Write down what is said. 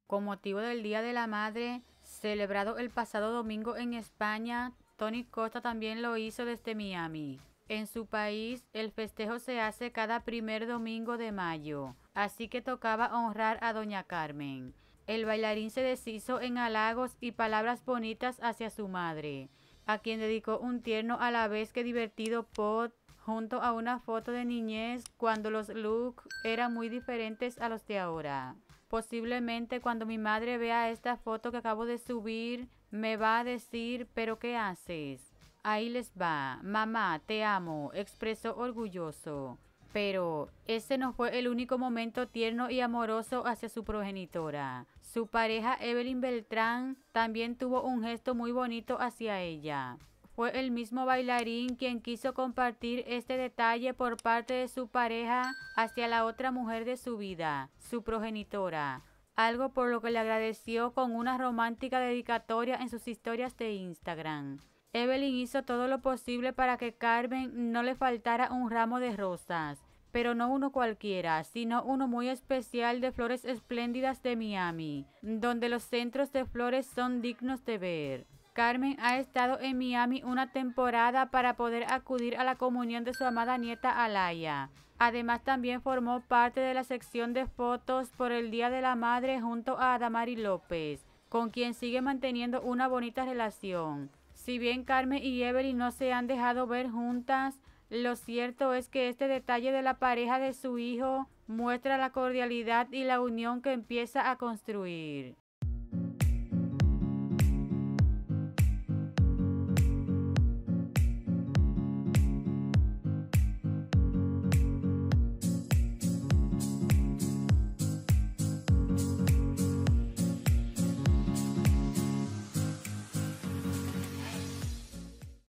Con motivo del Día de la Madre, celebrado el pasado domingo en España, Tony Costa también lo hizo desde Miami. En su país, el festejo se hace cada primer domingo de mayo, así que tocaba honrar a Doña Carmen. El bailarín se deshizo en halagos y palabras bonitas hacia su madre, a quien dedicó un tierno a la vez que divertido post junto a una foto de niñez cuando los looks eran muy diferentes a los de ahora. Posiblemente cuando mi madre vea esta foto que acabo de subir, me va a decir, ¿pero qué haces? Ahí les va, mamá, te amo, expresó orgulloso. Pero ese no fue el único momento tierno y amoroso hacia su progenitora. Su pareja Evelyn Beltrán también tuvo un gesto muy bonito hacia ella. Fue el mismo bailarín quien quiso compartir este detalle por parte de su pareja hacia la otra mujer de su vida, su progenitora, algo por lo que le agradeció con una romántica dedicatoria en sus historias de Instagram. Evelyn hizo todo lo posible para que Carmen no le faltara un ramo de rosas, pero no uno cualquiera, sino uno muy especial de flores espléndidas de Miami, donde los centros de flores son dignos de ver. Carmen ha estado en Miami una temporada para poder acudir a la comunión de su amada nieta Alaya. Además también formó parte de la sección de fotos por el Día de la Madre junto a Adamari López, con quien sigue manteniendo una bonita relación. Si bien Carmen y Evelyn no se han dejado ver juntas, lo cierto es que este detalle de la pareja de su hijo muestra la cordialidad y la unión que empieza a construir.